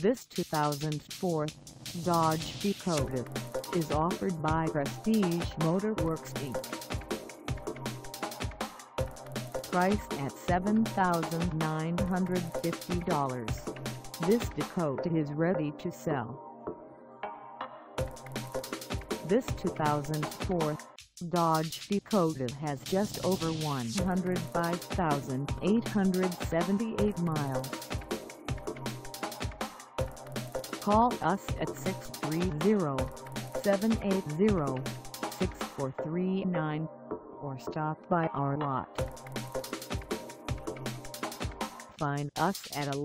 This 2004 Dodge Dakota is offered by Prestige Motorworks Inc. Priced at $7,950, this Dakota is ready to sell. This 2004 Dodge Dakota has just over 105,878 miles. Call us at 630-780-6439 or stop by our lot. Find us at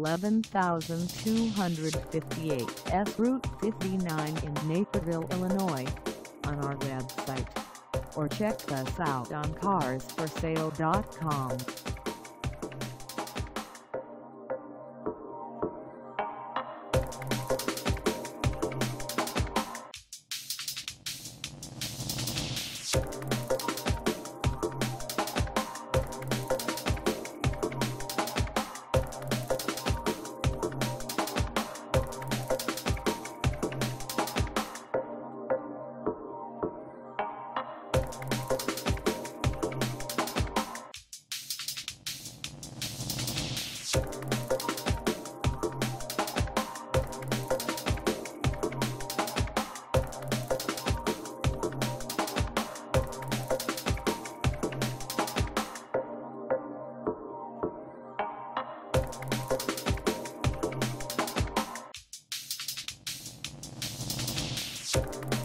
11258 S Route 59 in Naperville, Illinois, on our website, or check us out on carsforsale.com. You